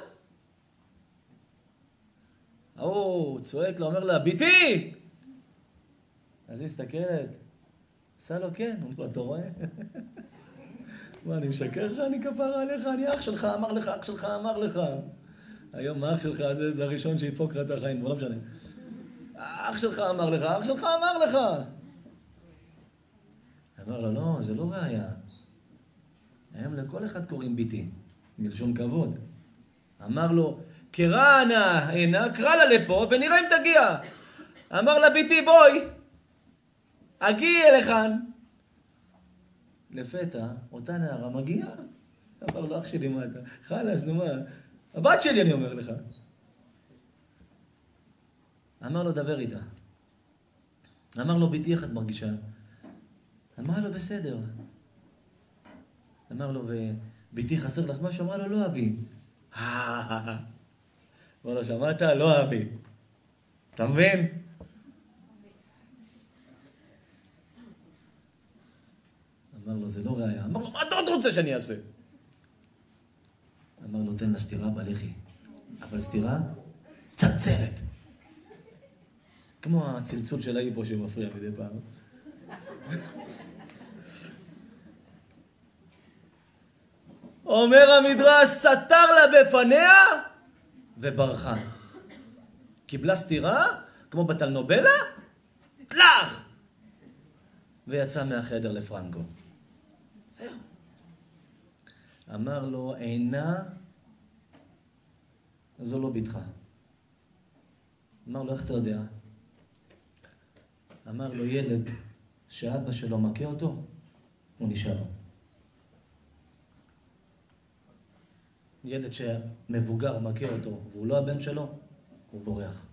הוא צועק לו, אומר לה, ביתי! אז היא מסתכלת, עשה לו כן, הוא אומר לו, אתה רואה? מה, אני משקר לך, אני כפרה עליך, אני אח שלך, אמר לך, אח שלך אמר לך. היום האח שלך הזה, זה הראשון שידפוק לך את החיים, הוא לא משנה. אח שלך אמר לך, אח שלך אמר לך. אמר לו, לא, זה לא ראיה. היום לכל אחד קוראים ביתי, מלשון כבוד. אמר לו, קרא נא הנה, קרא לה לפה ונראה אם תגיע. אמר לה, ביתי, בואי, הגיעי לכאן. לפתע, אותה נערה מגיעה. אמר לו, אח שלי, מה אתה? חלש, נו מה? הבת שלי, אני אומר לך. אמר לו, דבר איתה. אמר לו, ביתי, איך את מרגישה? אמר לו, בסדר. אמר לו, וביתי, חסר לך משהו? אמר לו, לא אבי. אמר לו, שמעת? לא אבי. אתה מבין? אמר לו, זה לא ראייה. אמר לו, מה אתה עוד רוצה שאני אעשה? אמר לו, תן לה סתירה בלחי. אבל סתירה צלצלת. כמו הצלצול של האיפו שמפריע מדי פעם. אומר המדרש, סתר לה בפניה וברחה. קיבלה סתירה, כמו בטלנובלה, תלך! ויצא מהחדר לפרנקו. זהו. אמר לו, עינה, זו לא ביתך. אמר לו, איך אתה יודע? אמר לו, ילד שאבא שלו מכה אותו, הוא נשאר. ילד שמבוגר מכה אותו, והוא לא הבן שלו, הוא בורח.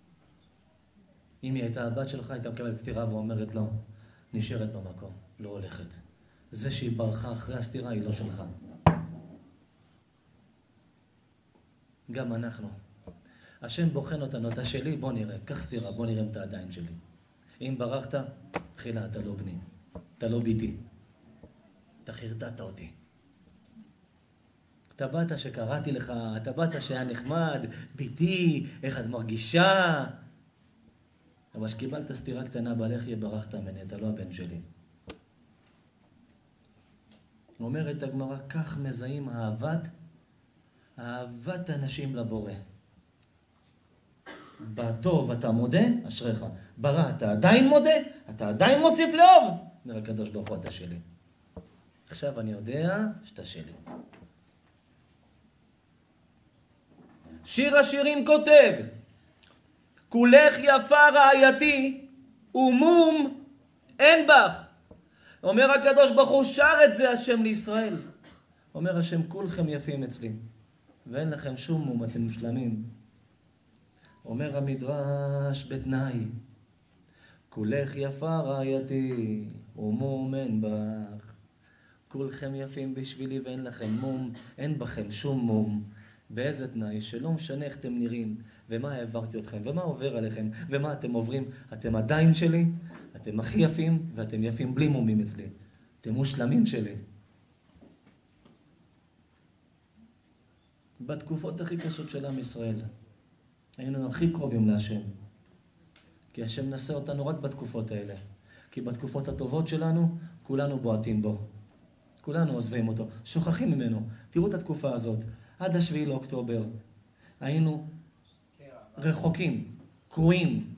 אם היא הייתה הבת שלך, הייתה מקבלת סתירה ואומרת לו, נשארת במקום, לא הולכת. זה שהיא ברחה אחרי הסתירה היא לא שלך. גם אנחנו. השם בוחן אותנו, אתה שלי, בוא נראה. קח סתירה, בוא נראה אם אתה עדיין שלי. אם ברחת, חילה, אתה לא בני. אתה לא ביתי. אתה חרדדת אותי. אתה באת שקראתי לך, אתה באת שהיה נחמד, ביתי, איך את מרגישה. אבל שקיבלת סתירה קטנה בלחי, ברחת ממני, אתה לא הבן שלי. אומרת הגמרא, כך מזהים אהבת אנשים לבורא. בטוב אתה מודה, אשריך. ברע אתה עדיין מודה, אתה עדיין מוסיף לאהוב. אומר הקדוש ברוך הוא, אתה שלי. עכשיו אני יודע שאתה שלי. שיר השירים כותב, כולך יפה רעייתי ומום אין בך. אומר הקדוש ברוך הוא, שר את זה השם לישראל. אומר השם, כולכם יפים אצלי ואין לכם שום מום, אתם משלמים. אומר המדרש בתנאי, כולך יפה רעייתי ומום אין בך. כולכם יפים בשבילי ואין לכם מום, אין בכם שום מום. באיזה תנאי? שלא משנה איך אתם נראים, ומה העברתי אתכם, ומה עובר עליכם, ומה אתם עוברים. אתם עדיין שלי, אתם הכי יפים, ואתם יפים בלי מומים אצלי. אתם מושלמים שלי. בתקופות הכי קשות של עם ישראל, היינו הכי קרובים להשם. כי השם נשא אותנו רק בתקופות האלה. כי בתקופות הטובות שלנו, כולנו בועטים בו. כולנו עוזבים אותו, שוכחים ממנו. תראו את התקופה הזאת. עד 7 לאוקטובר היינו רחוקים, קרועים,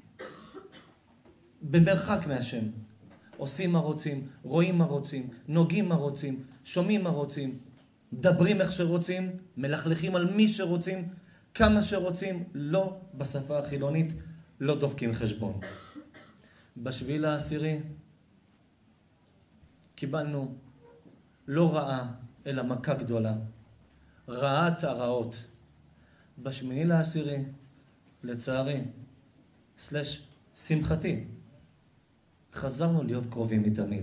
במרחק מהשם. עושים מה רוצים, רואים מה רוצים, נוגעים מה רוצים, שומעים מה רוצים, מדברים איך שרוצים, מלכלכים על מי שרוצים, כמה שרוצים, לא בשפה החילונית, לא דופקים חשבון. ב7/10 קיבלנו לא רעה, אלא מכה גדולה. רעת הרעות. ב8/10, לצערי, שמחתי, חזרנו להיות קרובים מתמיד.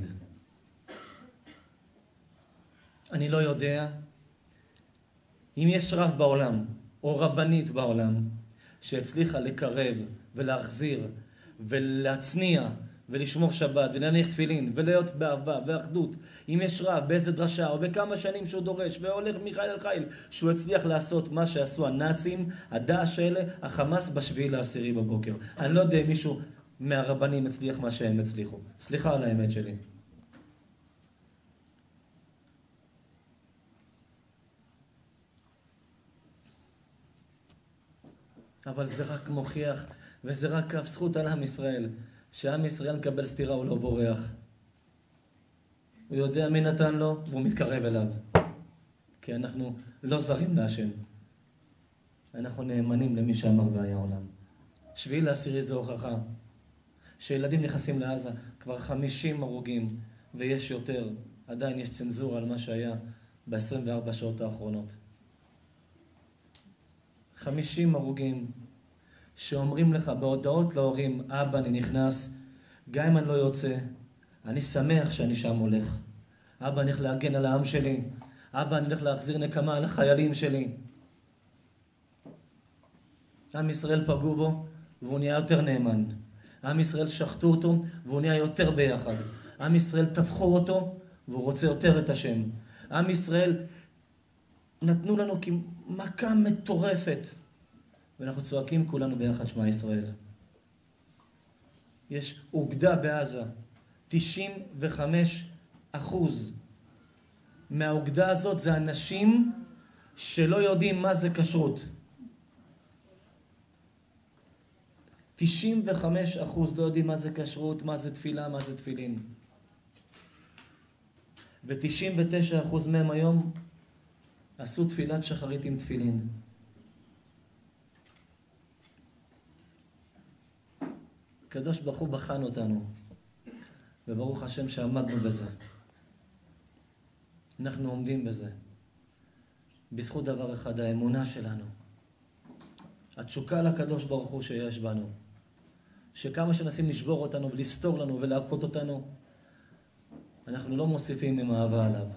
אני לא יודע אם יש רב בעולם, או רבנית בעולם, שהצליחה לקרב ולהחזיר ולהצניע ולשמור שבת ולהניח תפילין ולהיות באהבה ואחדות. אם יש רב באיזה דרשה או בכמה שנים שהוא דורש והולך מחיל אל חיל, שהוא הצליח לעשות מה שעשו הנאצים, הדאעש האלה, החמאס ב7/10 בבוקר. אני לא יודע אם מישהו מהרבנים הצליח מה שהם הצליחו. סליחה על האמת שלי. אבל זה רק מוכיח, וזה רק כף זכות על עם ישראל, שעם ישראל מקבל סתירה, הוא לא בורח. הוא יודע מי נתן לו, והוא מתקרב אליו. כי אנחנו לא זרים להשם. אנחנו נאמנים למי שאמר והיה עולם. 7/10 זו הוכחה. שילדים נכנסים לעזה, כבר 50 הרוגים, ויש יותר. עדיין יש צנזורה על מה שהיה ב-24 שעות האחרונות. 50 הרוגים שאומרים לך בהודעות להורים, אבא אני נכנס, גם אם אני לא יוצא, אני שמח שאני שם הולך. אבא אני הולך להגן על העם שלי, אבא אני הולך להחזיר נקמה על החיילים שלי. עם ישראל פגעו בו והוא נהיה יותר נאמן. עם ישראל שחטו אותו והוא נהיה יותר ביחד. עם ישראל טבחו אותו והוא רוצה יותר את השם. עם ישראל נתנו לנו מכה מטורפת, ואנחנו צועקים כולנו ביחד שמע ישראל. יש אוגדה בעזה, 95% מהאוגדה הזאת זה אנשים שלא יודעים מה זה כשרות. 95% לא יודעים מה זה כשרות, מה זה תפילה, מה זה תפילין. ו-99% מהם היום עשו תפילת שחרית עם תפילין. הקדוש ברוך הוא בחן אותנו, וברוך השם שעמדנו בזה. אנחנו עומדים בזה. בזכות דבר אחד, האמונה שלנו. התשוקה לקדוש ברוך הוא שיש בנו. שכמה שנסים לשבור אותנו ולסתור לנו ולהכות אותנו, אנחנו לא מוסיפים עם אהבה עליו.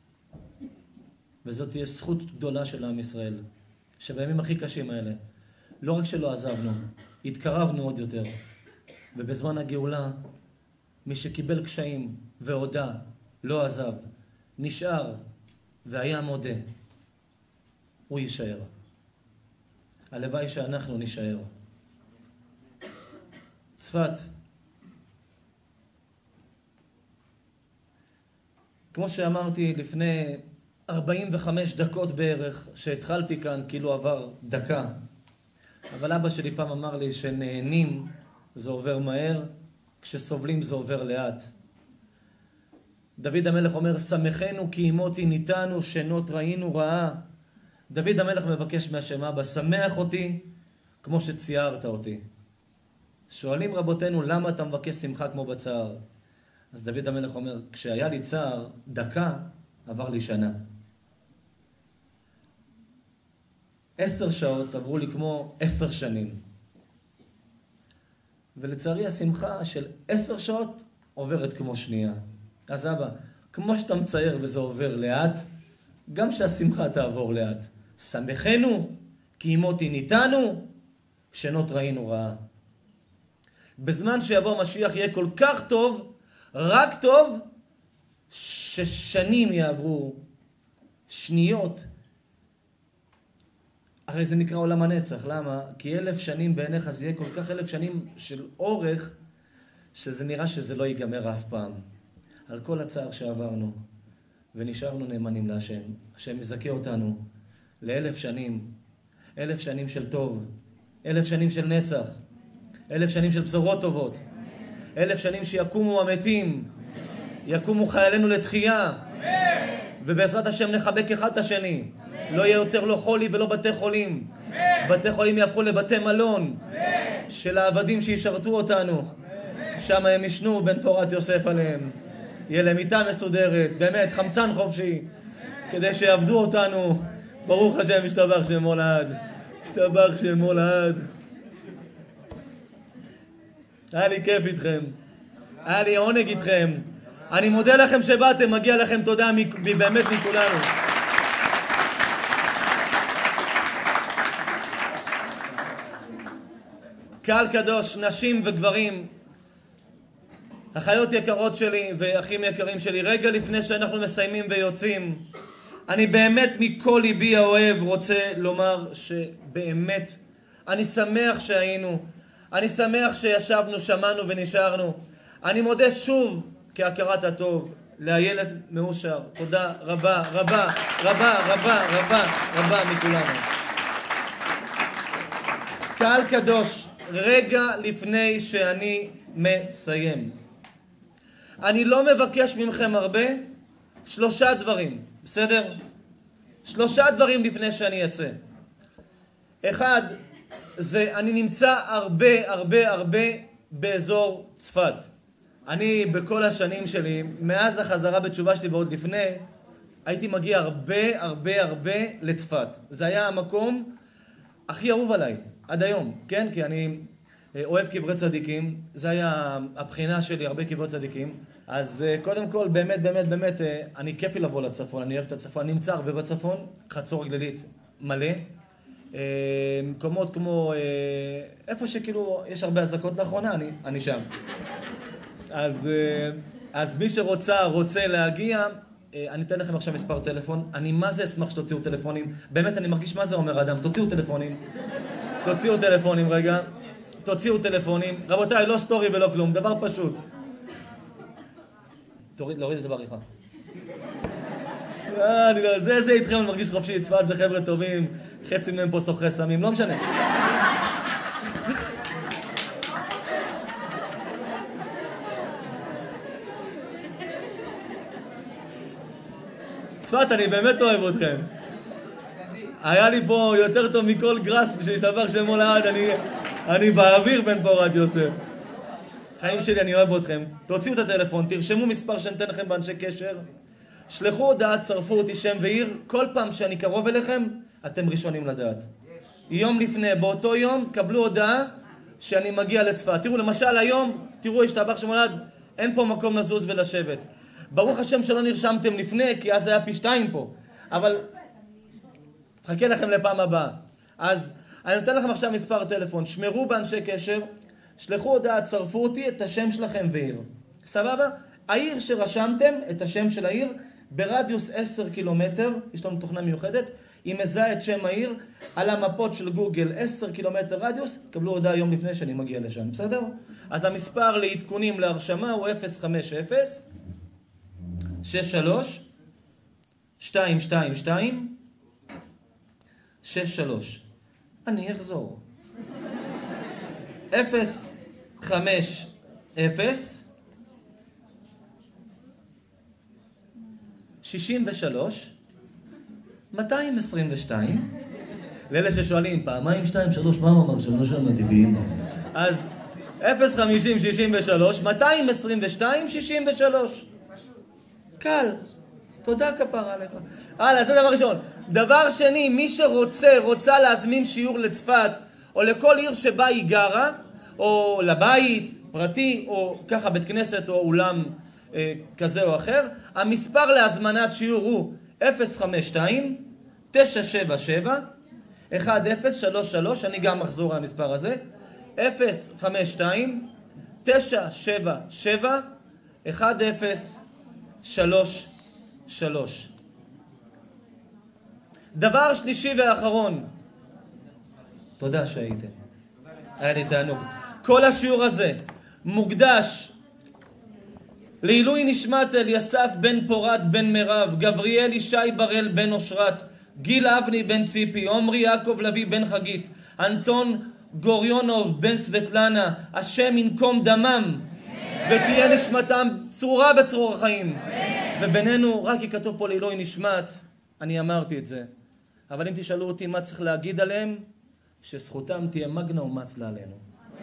וזאת תהיה זכות גדולה של עם ישראל, שבימים הכי קשים האלה, לא רק שלא עזבנו, התקרבנו עוד יותר. ובזמן הגאולה, מי שקיבל קשיים והודע, לא עזב, נשאר והיה מודה, הוא יישאר. הלוואי שאנחנו נשאר. צפת. כמו שאמרתי לפני 45 דקות בערך, שהתחלתי כאן, כאילו עבר דקה. אבל אבא שלי פעם אמר לי שנהנים זה עובר מהר, כשסובלים זה עובר לאט. דוד המלך אומר, שמחנו כי אימותי ניתנו, שנות ראינו רעה. דוד המלך מבקש מהשם אבא, שמח אותי כמו שציירת אותי. שואלים רבותינו, למה אתה מבקש שמחה כמו בצער? אז דוד המלך אומר, כשהיה לי צער, דקה עבר לי שנה. 10 שעות עברו לי כמו 10 שנים. ולצערי השמחה של 10 שעות עוברת כמו שנייה. אז אבא, כמו שאתה מצייר וזה עובר לאט, גם שהשמחה תעבור לאט. שמחנו, כי אימותי ניתנו, שנות ראינו רעה. בזמן שיבוא המשיח יהיה כל כך טוב, רק טוב, ששנים יעברו, שניות. הרי זה נקרא עולם הנצח, למה? כי 1000 שנים בעיניך זה יהיה כל כך 1000 שנים של אורך, שזה נראה שזה לא ייגמר אף פעם. על כל הצער שעברנו, ונשארנו נאמנים להשם. השם יזכה אותנו ל1000 שנים, 1000 שנים של טוב, 1000 שנים של נצח, 1000 שנים של בשורות טובות, 1000 שנים שיקומו המתים, יקומו חיילינו לתחייה, ובעזרת השם נחבק אחד את השני. לא יהיה יותר לא חולי ולא בתי חולים. בתי חולים יהפכו לבתי מלון של העבדים שישרתו אותנו. שם הם ישנו בן פורת יוסף עליהם. יהיה להם מיטה מסודרת, באמת, חמצן חופשי, כדי שיעבדו אותנו. ברוך השם, ישתבח שמו לעד. ישתבח שמו לעד. היה לי כיף איתכם. היה לי עונג איתכם. אני מודה לכם שבאתם, מגיע לכם תודה באמת מכולנו. קהל קדוש, נשים וגברים, אחיות יקרות שלי ואחים יקרים שלי, רגע לפני שאנחנו מסיימים ויוצאים, אני באמת מכל ליבי האוהב רוצה לומר שבאמת אני שמח שהיינו, אני שמח שישבנו, שמענו ונשארנו. אני מודה שוב כהכרת הטוב לילד מאושר. תודה רבה רבה רבה רבה רבה רבה מכולנו. קהל קדוש, רגע לפני שאני מסיים, אני לא מבקש ממכם הרבה, 3 דברים, בסדר? 3 דברים לפני שאני אצא. 1, זה אני נמצא הרבה באזור צפת. אני בכל השנים שלי, מאז החזרה בתשובה שלי ועוד לפני, הייתי מגיע הרבה לצפת. זה היה המקום הכי אהוב עליי, עד היום, כן? כי אני אוהב קברי צדיקים, זה היה הבחינה שלי, הרבה קברי צדיקים. אז קודם כל, באמת, אני כיף לי לבוא לצפון, אני אוהב את הצפון, אני נמצא הרבה בצפון, חצור גלילית מלא. מקומות כמו, איפה שכאילו יש הרבה הזקות לאחרונה, אני שם. אז אז מי רוצה להגיע, אני אתן לכם עכשיו מספר טלפון. אני מה זה אשמח שתוציאו טלפונים. באמת, אני מרגיש מה זה אומר אדם. תוציאו טלפונים. תוציאו טלפונים רגע. תוציאו טלפונים. רבותיי, לא סטורי ולא כלום. דבר פשוט. להוריד את זה בעריכה. זה איתכם, אני מרגיש חופשי. צפת זה חבר'ה טובים. חצי מהם פה סוחרי סמים. לא משנה. צפת, אני באמת אוהב אתכם. היה לי פה יותר טוב מכל גרס שישתבח שמו לעד. אני באוויר בן פורת יוסף. חיים שלי, אני אוהב אתכם. תוציאו את הטלפון, תרשמו מספר שאני אתן לכם באנשי קשר. שלחו הודעה, צרפו אותי שם ועיר. כל פעם שאני קרוב אליכם, אתם ראשונים לדעת. יום לפני, באותו יום, קבלו הודעה שאני מגיע לצפת. תראו, למשל היום, תראו, ישתבח שמו לעד, אין פה מקום לזוז ולשבת. ברוך השם שלא נרשמתם לפני, כי אז היה פי 2 פה. אבל חכה לכם לפעם הבאה. אז אני נותן לכם עכשיו מספר טלפון. שמרו באנשי קשר, שלחו הודעה, צרפו אותי את השם שלכם ועיר. סבבה? העיר שרשמתם, את השם של העיר, ברדיוס 10 קילומטר, יש לנו תוכנה מיוחדת, היא מזהה את שם העיר, על המפות של גוגל 10 קילומטר רדיוס, קבלו הודעה יום לפני שאני מגיע לשם, בסדר? אז המספר לעדכונים להרשמה הוא 050 63 222 63. אני אחזור. 050 63 222. לאלה ששואלים, פעמיים 2, 3, מה אמר שם? לא שמעתי באמא. אז 050 63 222 63. קל. תודה כפרה עליך. זה דבר ראשון. דבר שני, מי רוצה להזמין שיעור לצפת, או לכל עיר שבה היא גרה, או לבית, פרטי, או ככה בית כנסת, או אולם כזה או אחר, המספר להזמנת שיעור הוא 052 977 1033, אני גם מחזור על המספר הזה, 052 977 1033. דבר שלישי ואחרון, תודה שהייתם, היה לי תענוג. כל השיעור הזה מוקדש לעילוי נשמת אליסף בן פורת בן מירב, גבריאל ישי בראל בן אושרת, גיל אבני בן ציפי, עומרי יעקב לוי בן חגית, אנטון גוריונוב בן סבטלנה, השם ינקום דמם ותהיה נשמתם צרורה בצרור החיים. ובינינו, רק כי כתוב פה לעילוי נשמת, אני אמרתי את זה. אבל אם תשאלו אותי מה צריך להגיד עליהם, שזכותם תהיה מגנה ומצלה עלינו.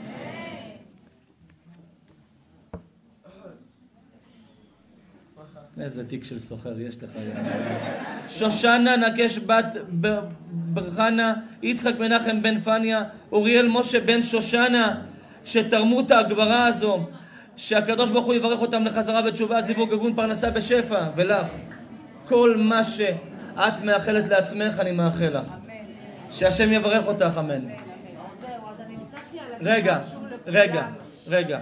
איזה תיק של סוחר יש לך. שושנה נקש בת ברחנה, יצחק מנחם בן פניה, אוריאל משה בן שושנה, שתרמו את ההגברה הזו, שהקדוש ברוך הוא יברך אותם לחזרה בתשובה, זיווג הגון פרנסה בשפע, ולך כל מה שאת מאחלת לעצמך אני מאחל לך. שהשם יברך אותך, אמן. זהו, אז אני רוצה שנייה להגיד משהו לכולם. רגע.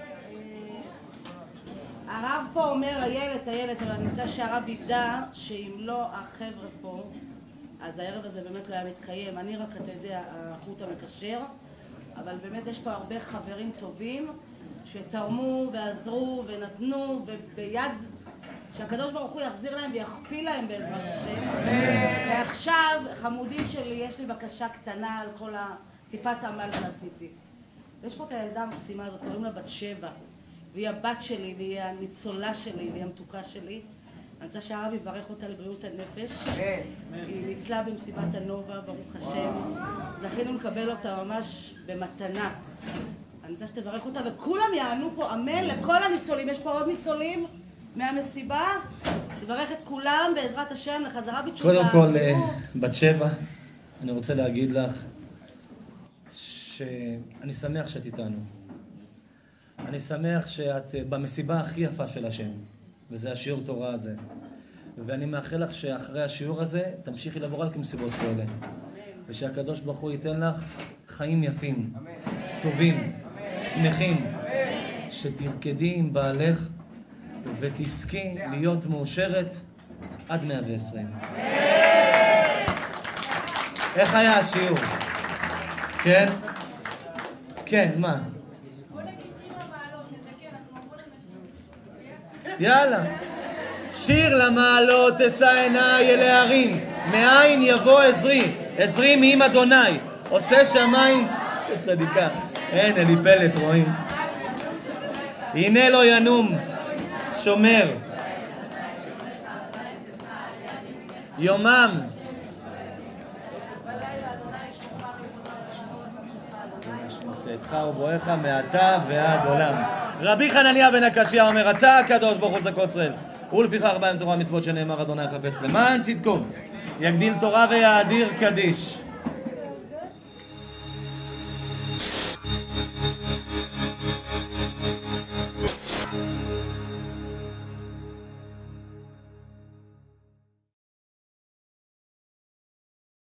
הרב פה אומר, איילת, אבל אני רוצה שהרב ידע שאם לא החבר'ה פה, אז הערב הזה באמת לא היה מתקיים. אני רק, אתה יודע, החוט המקשר, אבל באמת יש פה הרבה חברים טובים שתרמו ועזרו ונתנו ביד שהקדוש ברוך הוא יחזיר להם ויכפיל להם בעזרת השם. ועכשיו, חמודים שלי, יש לי בקשה קטנה על כל טיפת עמל שעשיתי. יש פה את הילדה המקסימה הזאת, קוראים לה בת 7. והיא הבת שלי, והיא הניצולה שלי, והיא המתוקה שלי. אני רוצה שהרב יברך אותה לבריאות הנפש. היא ניצלה במסיבת הנובה, ברוך השם. זכינו לקבל אותה ממש במתנה. אני רוצה שתברך אותה, וכולם יענו פה אמן לכל הניצולים. יש פה עוד ניצולים מהמסיבה. תברך את כולם בעזרת השם לחזרה בתשובה. קודם כל, בת 7, אני רוצה להגיד לך שאני שמח שאת איתנו. אני שמח שאת במסיבה הכי יפה של השם, וזה השיעור תורה הזה. ואני מאחל לך שאחרי השיעור הזה תמשיכי לעבור רק מסיבות כאלה. ושהקדוש ברוך הוא ייתן לך חיים יפים, טובים, שמחים. שתרקדי עם בעלך ותזכי להיות מאושרת עד 120. איך היה השיעור? כן? כן, מה? בוא נגיד שיר למעלות, נזכה, אנחנו אמרו לנשים. יאללה. שיר למעלות אשא עיניי אל ההרים, מאין יבוא עזרי, עזרי מעם אדוני, עושה שמיים, זה צדיקה. אין, אלי פלט, רואים. הנה לא ינום, שומר. יומם. צאתך ובואך מעתה ועד עולם. רבי חנניה בן הקשיא אומר, רצה הקדוש ברוך הוא זכות ישראל, ולפיכך בהם תורה מצוות שנאמר אדוני חפץ למען צדקו, יגדיל תורה ויאדיר קדיש.